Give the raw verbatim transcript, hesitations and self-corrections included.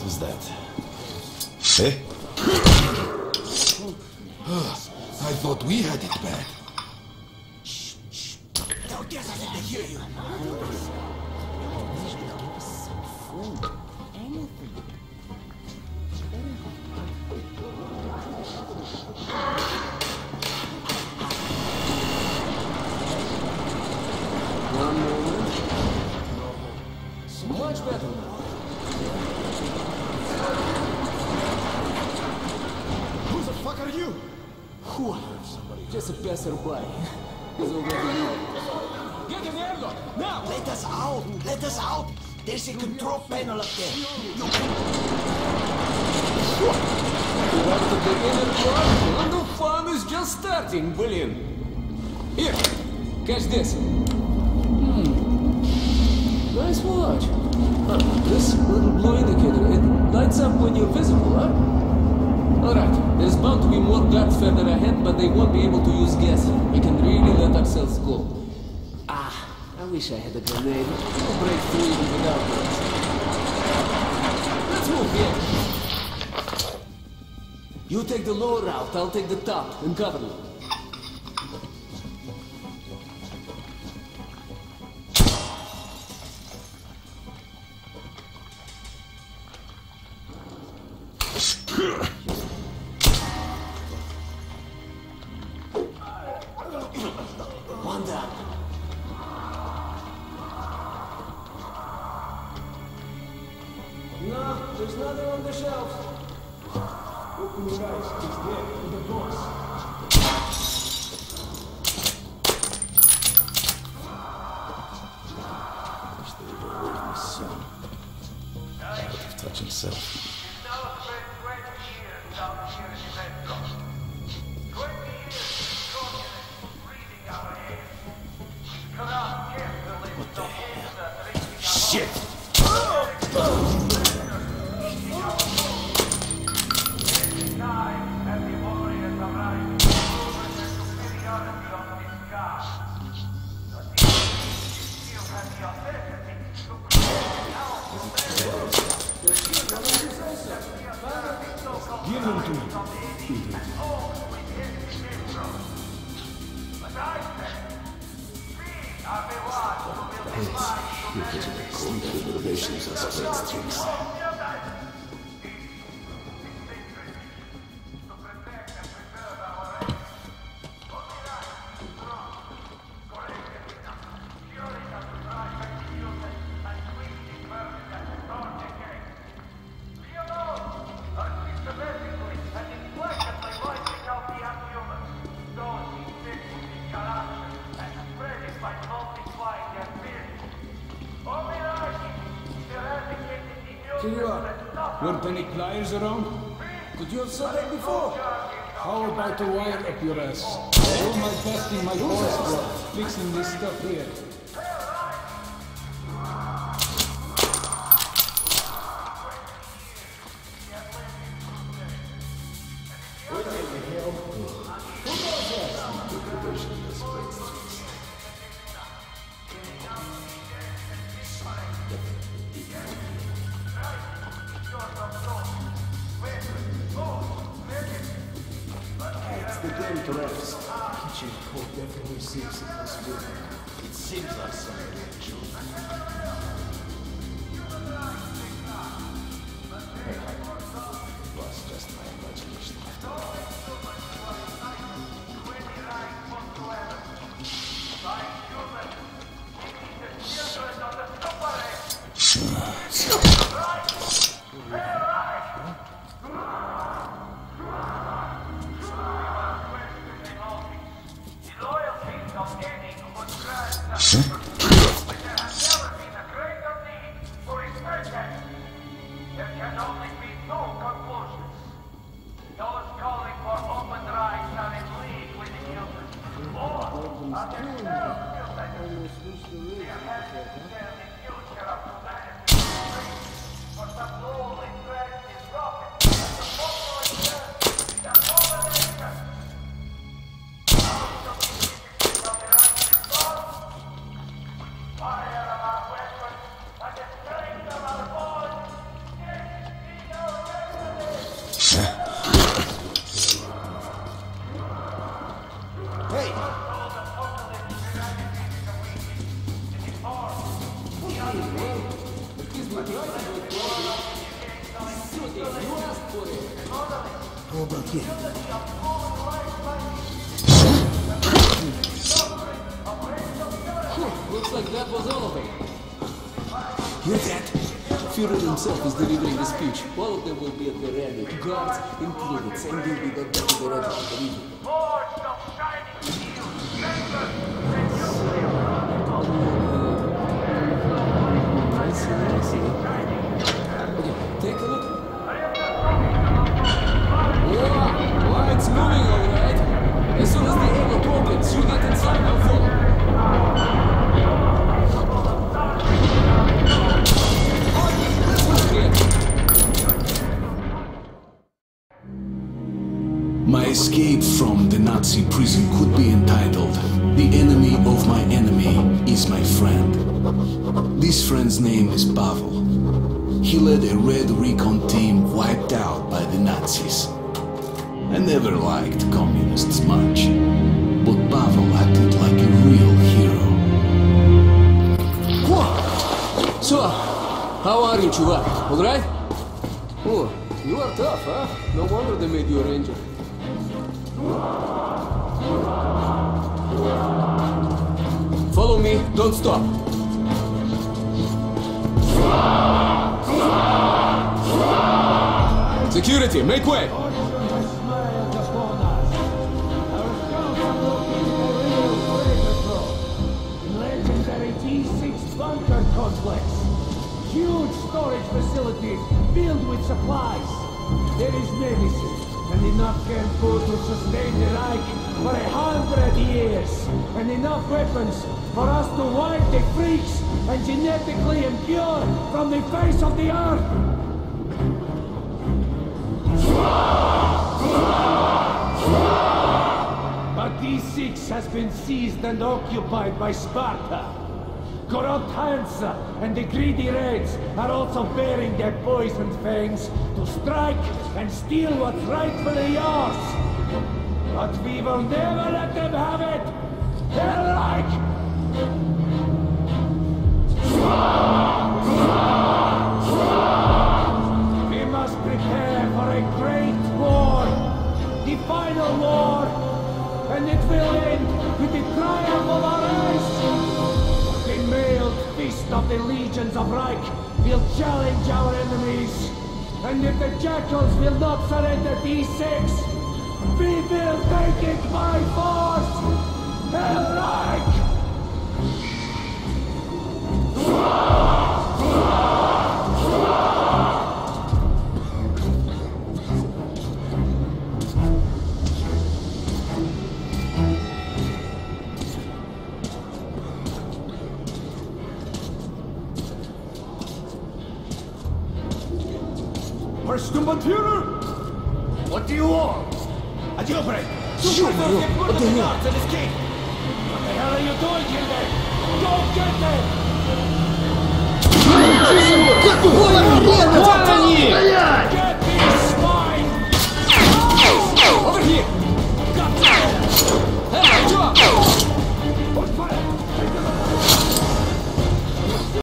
was that? Eh? I thought we had it bad. Shh, shh. Tell Geza that they hear you. One moment. So much better now. Who the fuck are you? Whew. Just a passerby. He's already here. Get in there, now! Let us out! Let us out! There's a control panel up there. You You want to begin at work? And the fun is just starting, William. Here, catch this. Hmm. Nice watch. Huh. This little blue indicator, it lights up when you're visible, huh? Alright, there's bound to be more guards further ahead, but they won't be able to use gas. We can really let ourselves go. Ah, I wish I had a grenade. We'll break through even without this. Let's move here. You take the lower route, I'll take the top, and cover you. One down. No, there's nothing on the shelves. Open your eyes. It's there, in the box. Wish they would go away from his son. Out of touch himself. What the hell? Shit! give him to me. Motivations are such things. Here you are. Weren't any pliers around? Could you have said that before? How about to wire up your ass? I do my best in my forest, bro. Fixing this stuff here. Kitchen court definitely seems in this room. It seems like something actual. It was just my imagination after all. How about you? Looks like that was all of it. Hear that? Führer himself is delivering the speech. All of them will be at the ready. Guards included. Same will be got back to the regiment immediately. Forged of shining steel, chambers I see, I see. Okay, take a look. Whoa, why it's moving alright. As soon as the airlock opens, you get inside. I'll follow. My escape from the Nazi prison could be entitled "The enemy of my enemy is my friend." This friend's name is Pavel. He led a Red Recon team wiped out by the Nazis. I never liked communists much, but Pavel acted like a real hero. Whoa! So, how are you, Chuvak? Alright? Oh, you are tough, huh? No wonder they made you a ranger. Follow me, don't stop. Security, make way! Legendary T six bunker complex. Huge storage facilities filled with supplies. There is medicine and enough canned food to sustain the Reich for a hundred years. And enough weapons for us to wipe the freaks and genetically impure from the face of the earth. But D six has been seized and occupied by Sparta. Corrupt Hansa and the greedy Reds are also bearing their poisoned fangs to strike and steal what's rightfully yours. But we will never let them have it! They're like... We must prepare for a great war! The final war! And it will end with the triumph of our race! The mailed fist of the legions of Reich will challenge our enemies! And if the jackals will not surrender D six, we will take it by force! Hellreich! Sturmbannführer! What do you want? A jailbreak! What the hell? What the hell are you doing here then? Go get them!